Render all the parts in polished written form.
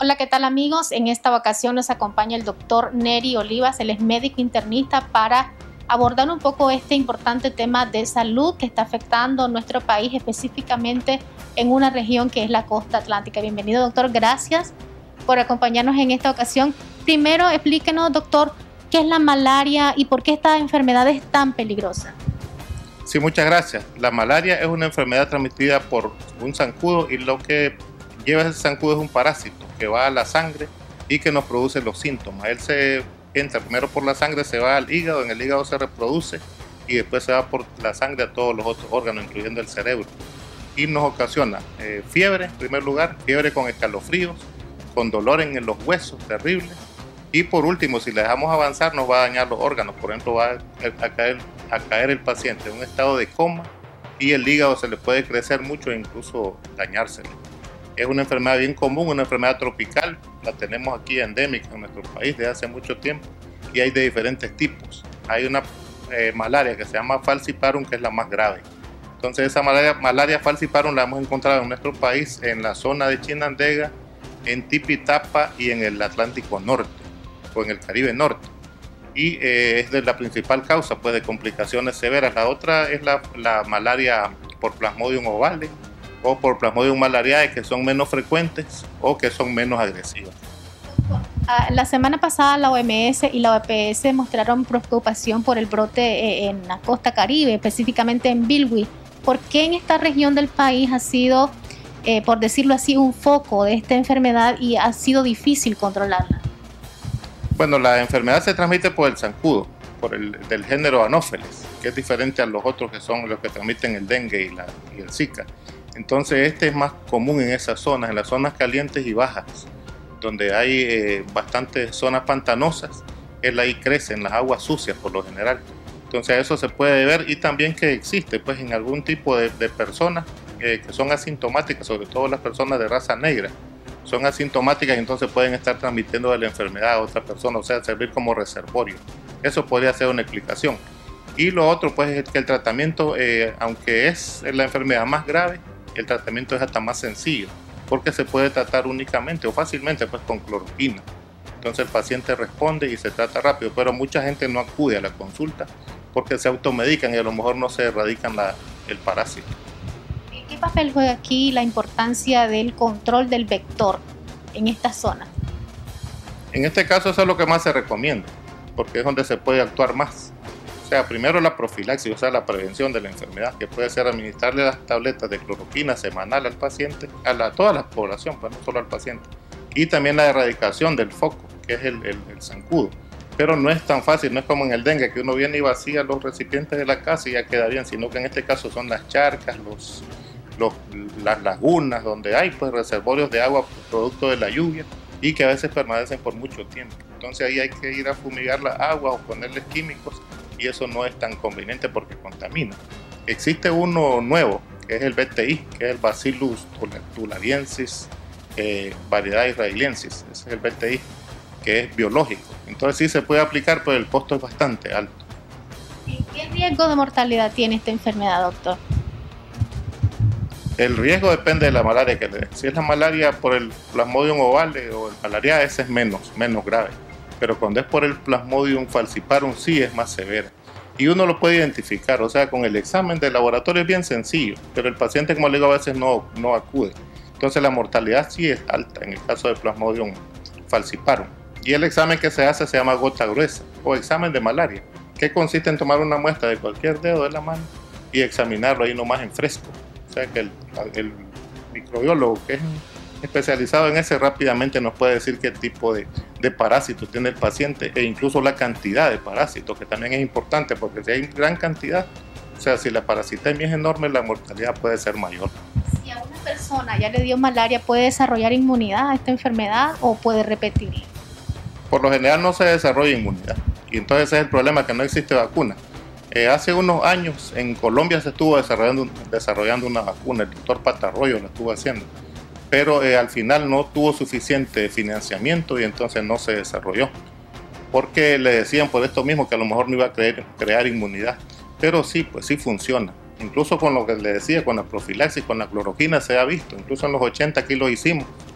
Hola, ¿qué tal amigos? En esta ocasión nos acompaña el doctor Neri Olivas, él es médico internista, para abordar un poco este importante tema de salud que está afectando nuestro país, específicamente en una región que es la costa atlántica. Bienvenido, doctor, gracias por acompañarnos en esta ocasión. Primero, explíquenos, doctor, ¿qué es la malaria y por qué esta enfermedad es tan peligrosa? Sí, muchas gracias. La malaria es una enfermedad transmitida por un zancudo y lo que lleva ese zancudo es un parásito que va a la sangre y que nos produce los síntomas. Él se entra primero por la sangre, se va al hígado, en el hígado se reproduce y después se va por la sangre a todos los otros órganos, incluyendo el cerebro. Y nos ocasiona fiebre, en primer lugar, fiebre con escalofríos, con dolor en los huesos terribles. Y por último, si le dejamos avanzar, nos va a dañar los órganos. Por ejemplo, va a caer el paciente en un estado de coma y el hígado se le puede crecer mucho e incluso dañárselo. Es una enfermedad bien común, una enfermedad tropical. La tenemos aquí endémica en nuestro país desde hace mucho tiempo y hay de diferentes tipos. Hay una malaria que se llama falciparum, que es la más grave. Entonces esa malaria falciparum la hemos encontrado en nuestro país, en la zona de Chinandega, en Tipitapa y en el Atlántico Norte o en el Caribe Norte. Y es de la principal causa pues, de complicaciones severas. La otra es la malaria por Plasmodium ovale o por Plasmodium malariae, que son menos frecuentes o que son menos agresivas. La semana pasada la OMS y la OPS mostraron preocupación por el brote en la costa caribe, específicamente en Bilwi. ¿Por qué en esta región del país ha sido, por decirlo así, un foco de esta enfermedad y ha sido difícil controlarla? Bueno, la enfermedad se transmite por el zancudo, del género Anopheles, que es diferente a los otros que son los que transmiten el dengue y el zika. Entonces este es más común en esas zonas, en las zonas calientes y bajas, donde hay bastantes zonas pantanosas. Él ahí crece en las aguas sucias por lo general. Entonces eso se puede ver, y también que existe pues en algún tipo de personas que son asintomáticas, sobre todo las personas de raza negra. Son asintomáticas y entonces pueden estar transmitiendo la enfermedad a otra persona, o sea, servir como reservorio. Eso podría ser una explicación. Y lo otro pues es que el tratamiento, aunque es la enfermedad más grave, el tratamiento es hasta más sencillo, porque se puede tratar únicamente o fácilmente pues con cloroquina. Entonces el paciente responde y se trata rápido, pero mucha gente no acude a la consulta porque se automedican y a lo mejor no se erradican el parásito. ¿Qué papel juega aquí la importancia del control del vector en esta zona? En este caso eso es lo que más se recomienda, porque es donde se puede actuar más. O sea, primero la profilaxis, o sea, la prevención de la enfermedad, que puede ser administrarle las tabletas de cloroquina semanal al paciente, toda la población, pues no solo al paciente. Y también la erradicación del foco, que es el zancudo. Pero no es tan fácil, no es como en el dengue, que uno viene y vacía los recipientes de la casa y ya queda bien, sino que en este caso son las charcas, las lagunas, donde hay pues reservorios de agua producto de la lluvia y que a veces permanecen por mucho tiempo. Entonces ahí hay que ir a fumigar la agua o ponerles químicos, y eso no es tan conveniente porque contamina. Existe uno nuevo, que es el BTI, que es el Bacillus thuringiensis, variedad israeliensis. Ese es el BTI, que es biológico. Entonces sí se puede aplicar, pero el costo es bastante alto. ¿Y qué riesgo de mortalidad tiene esta enfermedad, doctor? El riesgo depende de la malaria que le den. Si es la malaria por el Plasmodium ovale o el malariae, ese es menos grave. Pero cuando es por el Plasmodium falciparum sí es más severa. Y uno lo puede identificar, o sea, con el examen de laboratorio es bien sencillo, pero el paciente, como le digo, a veces no acude. Entonces la mortalidad sí es alta en el caso de Plasmodium falciparum. Y el examen que se hace se llama gota gruesa o examen de malaria, que consiste en tomar una muestra de cualquier dedo de la mano y examinarlo ahí nomás en fresco. O sea que el microbiólogo que es especializado en ese rápidamente nos puede decir qué tipo de parásito tiene el paciente e incluso la cantidad de parásitos, que también es importante porque si hay gran cantidad, o sea, si la parasitemia es enorme, la mortalidad puede ser mayor. Si a una persona ya le dio malaria, ¿puede desarrollar inmunidad a esta enfermedad o puede repetirla? Por lo general no se desarrolla inmunidad y entonces ese es el problema, que no existe vacuna. Hace unos años en Colombia se estuvo desarrollando una vacuna, el doctor Patarroyo la estuvo haciendo, pero al final no tuvo suficiente financiamiento y entonces no se desarrolló, porque le decían por esto mismo que a lo mejor no iba a crear inmunidad, pero sí, pues sí funciona. Incluso con lo que le decía, con la profilaxis, con la cloroquina se ha visto, incluso en los 80 aquí lo hicimos.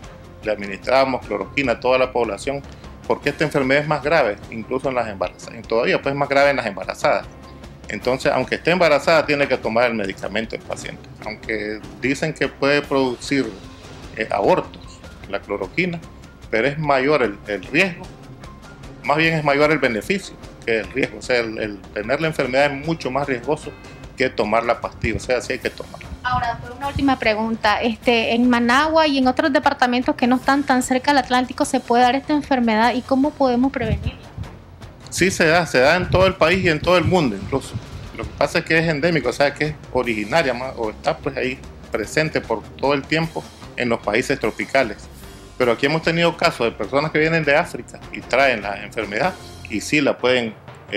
le administrábamos cloroquina a toda la población, porque esta enfermedad es más grave, incluso en las embarazadas, todavía pues es más grave en las embarazadas. Entonces, aunque esté embarazada, tiene que tomar el medicamento el paciente. Aunque dicen que puede producir abortos, la cloroquina, pero es mayor el riesgo, más bien es mayor el beneficio que el riesgo. O sea, el tener la enfermedad es mucho más riesgoso que tomar la pastilla, o sea, sí hay que tomarla. Ahora, una última pregunta. En Managua y en otros departamentos que no están tan cerca del Atlántico, ¿se puede dar esta enfermedad y cómo podemos prevenirla? Sí se da en todo el país y en todo el mundo incluso. Lo que pasa es que es endémico, o sea, que es originaria o está pues ahí presente por todo el tiempo en los países tropicales. Pero aquí hemos tenido casos de personas que vienen de África y traen la enfermedad y sí la pueden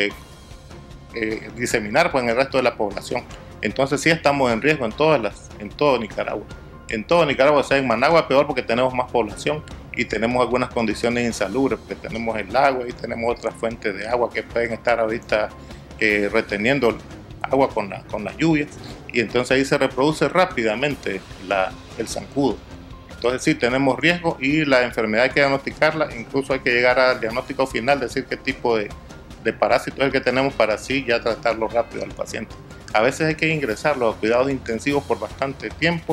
diseminar pues, en el resto de la población. Entonces sí estamos en riesgo en todo Nicaragua. En todo Nicaragua, o sea, en Managua peor porque tenemos más población y tenemos algunas condiciones insalubres, porque tenemos el agua y tenemos otras fuentes de agua que pueden estar ahorita reteniendo agua con las lluvias, y entonces ahí se reproduce rápidamente el zancudo. Entonces sí tenemos riesgo y la enfermedad hay que diagnosticarla, incluso hay que llegar al diagnóstico final, decir qué tipo de parásito es el que tenemos para así ya tratarlo rápido al paciente. A veces hay que ingresarlo a cuidados intensivos por bastante tiempo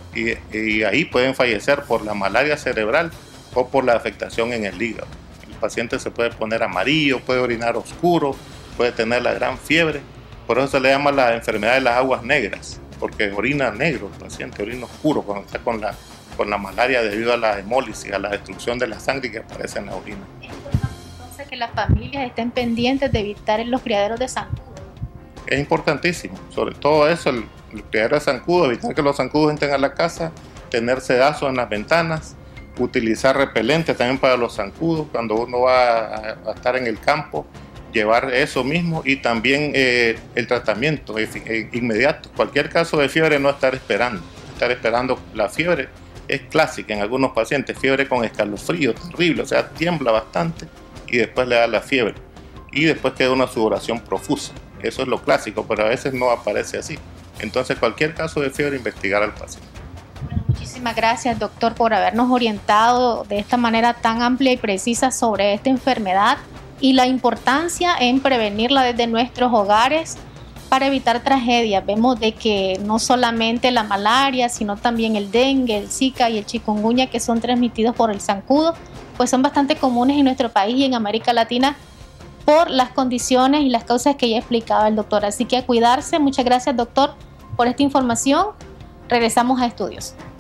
y ahí pueden fallecer por la malaria cerebral o por la afectación en el hígado. El paciente se puede poner amarillo, puede orinar oscuro, puede tener la gran fiebre. Por eso se le llama la enfermedad de las aguas negras, porque orina negro el paciente, orina oscuro cuando está con la malaria debido a la hemólisis, a la destrucción de la sangre que aparece en la orina. Es importante entonces que las familias estén pendientes de evitar los criaderos de zancudo. Es importantísimo, sobre todo eso, el criadero de zancudo, evitar que los zancudos entren a la casa, tener sedazos en las ventanas, utilizar repelentes también para los zancudos cuando uno va a estar en el campo, llevar eso mismo, y también el tratamiento inmediato. Cualquier caso de fiebre no estar esperando. La fiebre es clásica en algunos pacientes, fiebre con escalofrío terrible, o sea, tiembla bastante y después le da la fiebre y después queda una sudoración profusa. Eso es lo clásico, pero a veces no aparece así. Entonces, cualquier caso de fiebre, investigar al paciente. Bueno, muchísimas gracias, doctor, por habernos orientado de esta manera tan amplia y precisa sobre esta enfermedad y la importancia en prevenirla desde nuestros hogares para evitar tragedias. Vemos de que no solamente la malaria, sino también el dengue, el zika y el chikungunya, que son transmitidos por el zancudo, pues son bastante comunes en nuestro país y en América Latina por las condiciones y las causas que ya explicaba el doctor. Así que a cuidarse. Muchas gracias, doctor, por esta información. Regresamos a estudios.